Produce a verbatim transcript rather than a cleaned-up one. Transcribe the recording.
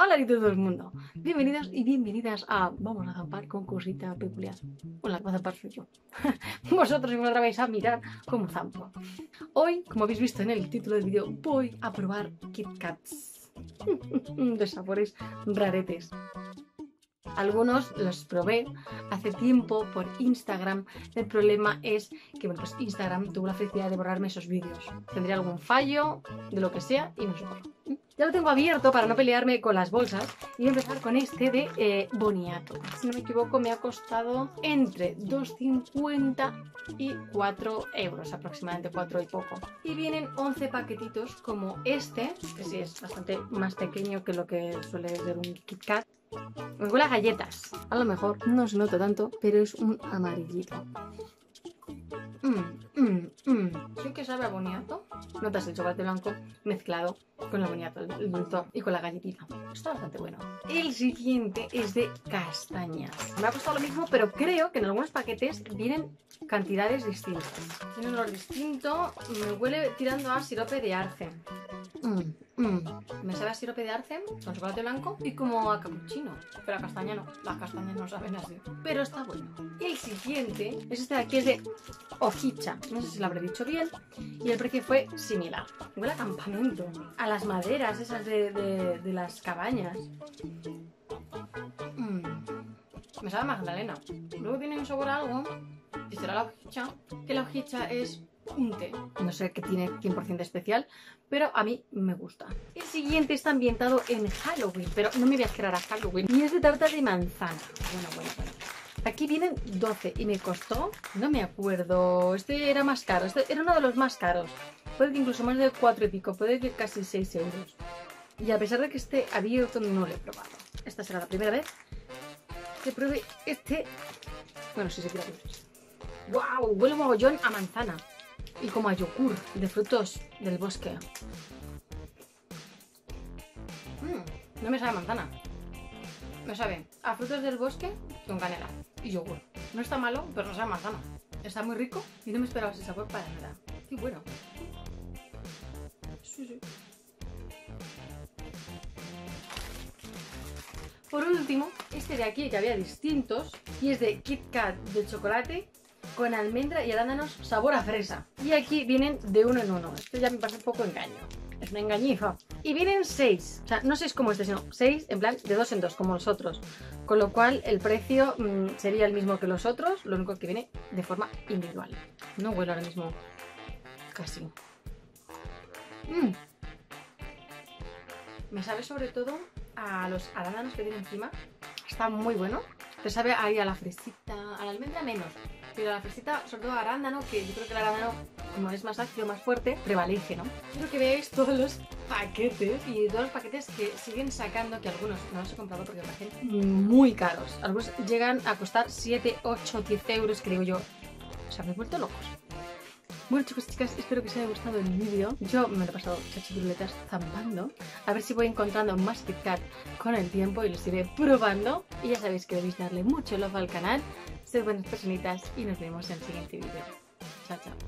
Hola y todo el mundo, bienvenidos y bienvenidas a Vamos a zampar con cosita peculiar. Bueno, la que va a zampar soy yo. Vosotros me vais a mirar cómo zampo. Hoy, como habéis visto en el título del vídeo, voy a probar Kit Kats de sabores raretes. Algunos los probé hace tiempo por Instagram. El problema es que bueno, pues Instagram tuvo la felicidad de borrarme esos vídeos. Tendría algún fallo, de lo que sea, y no se borró. Ya lo tengo abierto para no pelearme con las bolsas. Y voy a empezar con este de eh, Boniato. Si no me equivoco, me ha costado entre dos cincuenta y cuatro euros, aproximadamente cuatro y poco. Y vienen once paquetitos como este, que sí es bastante más pequeño que lo que suele ser un Kit Kat. Me huele a galletas. A lo mejor no se nota tanto, pero es un amarillito. Mmm, mmm, mmm. Sí que sabe a boniato. Notas el chocolate blanco mezclado con el boniato, el dulzor y con la galletita. Está bastante bueno. El siguiente es de castañas. Me ha costado lo mismo, pero creo que en algunos paquetes vienen cantidades distintas. Tiene un olor distinto. Me huele tirando a sirope de arce. Mmm, mmm. Me sabe a sirope de arce con chocolate blanco y como a capuchino. Pero a castaña no. Las castañas no saben así. Pero está bueno. Y el siguiente es este de aquí, es de hojicha. No sé si lo habré dicho bien. Y el precio fue similar. Huele a campamento. A las maderas esas de, de, de las cabañas. Mm. Me sabe a magdalena. Luego tiene un sabor a algo. Y será la hojicha. Que la hojicha es un té. No sé qué tiene cien por ciento especial, pero a mí me gusta. El siguiente está ambientado en Halloween, pero no me voy a esperar a Halloween. Y es de tarta de manzana. Bueno, bueno, bueno. Aquí vienen doce y me costó, no me acuerdo, este era más caro, este era uno de los más caros. Puede que incluso más de cuatro y pico, puede que casi seis euros. Y a pesar de que esté abierto, no lo he probado. Esta será la primera vez que pruebe este. Bueno, sí se quiere abrir. ¡Wow! Huele un mogollón a manzana. Y como a yogur de frutos del bosque. Mm, no me sabe a manzana. Me sabe a frutos del bosque con canela y yogur. No está malo, pero no sabe a manzana. Está muy rico y no me esperaba ese sabor para nada. ¡Qué bueno! Sí, sí. Por último, este de aquí que había distintos y es de Kit Kat de chocolate con almendra y arándanos sabor a fresa. Y aquí vienen de uno en uno. Esto ya me pasa un poco engaño. Es una engañifa. Y vienen seis. O sea, no seis como este, sino seis en plan de dos en dos, como los otros. Con lo cual el precio mmm, sería el mismo que los otros, lo único que viene de forma individual. No huele ahora mismo casi. Mm. Me sabe sobre todo a los arándanos que tiene encima. Está muy bueno. Te sabe ahí a la fresita, a la almendra menos. Pero a la fresita, sobre todo a arándano, que yo creo que el arándano, como es más ácido, más fuerte, prevalece, ¿no? Quiero que veáis todos los paquetes y todos los paquetes que siguen sacando, que algunos no los he comprado porque me parecen muy caros. Algunos llegan a costar siete, ocho, diez euros, creo yo. O sea, me he vuelto locos. Bueno, chicos y chicas, espero que os haya gustado el vídeo. Yo me lo he pasado chachiruletas zampando. A ver si voy encontrando más Kit Kat con el tiempo y los iré probando. Y ya sabéis que debéis darle mucho love al canal. Sed buenas personitas y nos vemos en el siguiente vídeo. Chao, chao.